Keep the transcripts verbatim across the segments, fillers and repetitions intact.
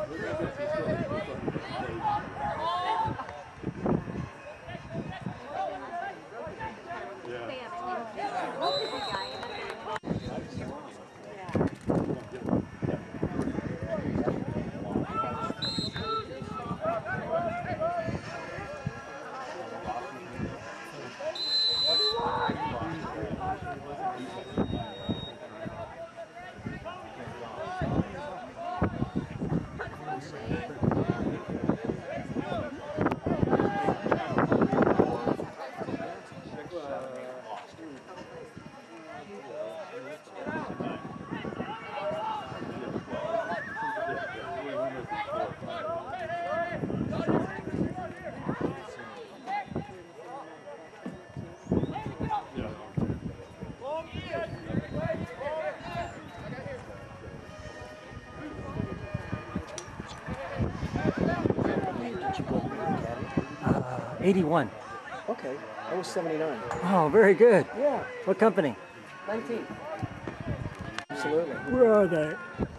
eighty-one. Okay, I was seventy-nine. Oh, very good. Yeah. What company? nineteen. Absolutely. Where are they?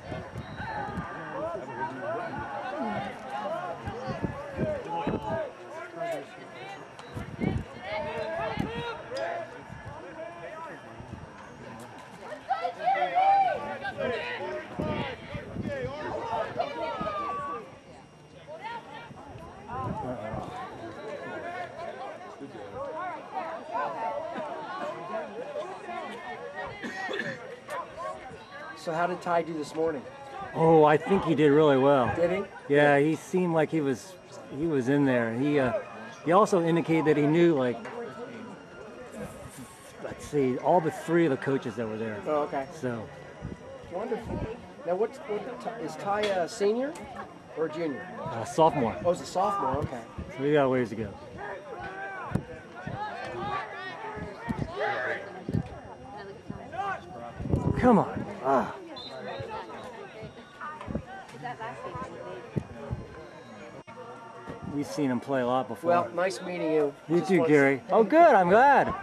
So how did Ty do this morning? Oh, I think he did really well. Did he? Yeah, he seemed like he was he was in there. He uh, he also indicated that he knew, like, let's see, all but three of the coaches that were there. Oh, okay. So wonderful. Now, what's what is Ty a senior or a junior? uh, sophomore. Oh, he's a sophomore. Okay. So we got a ways to go. Come on. Ah. We've seen him play a lot before. Well, nice meeting you. You Just too, once- Gary. Oh, good. I'm glad.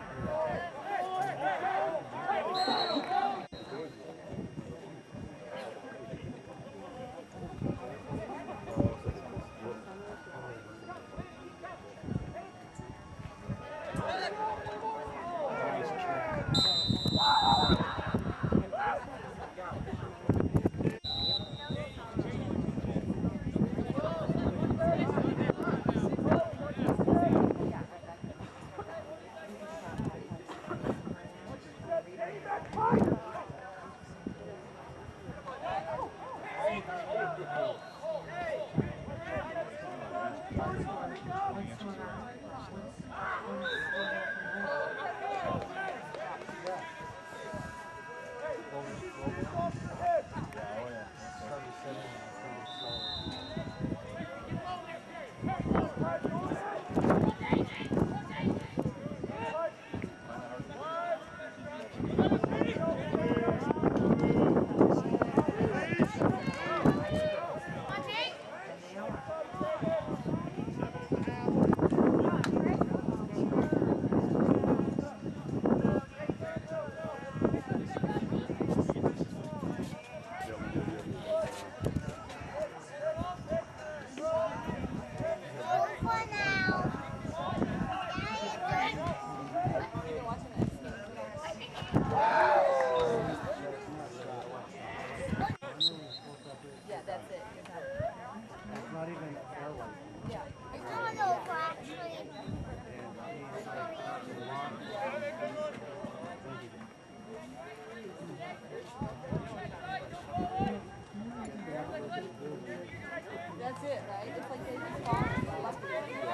That's it, right? It's like they just fall and go up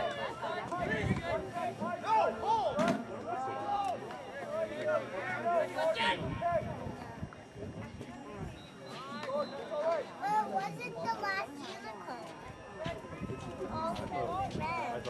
Well, wasn't the last unicorn? Oh, red.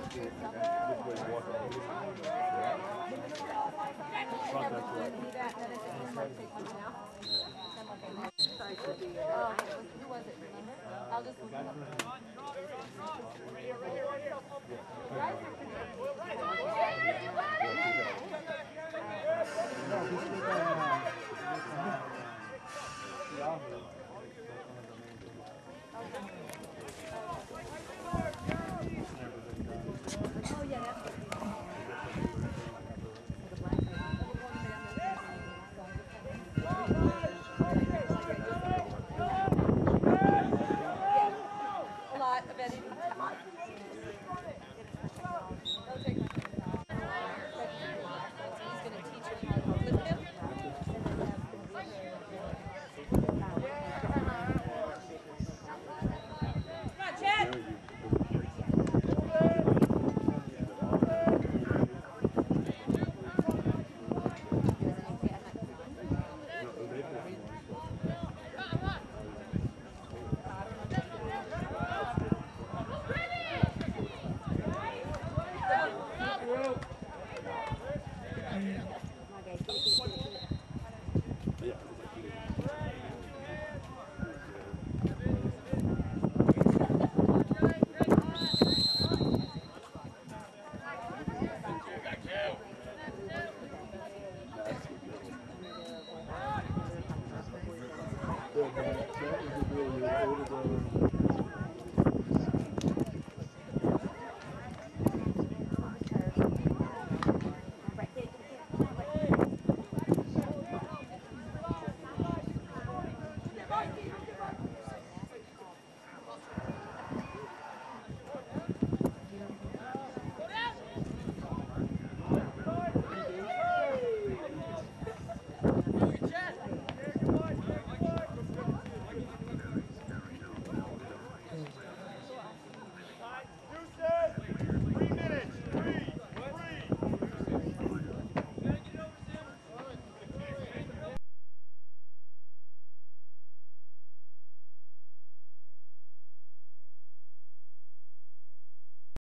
Oh, who was it? Remember? I'll just look it up. Right here, right here, right here. Right? Um,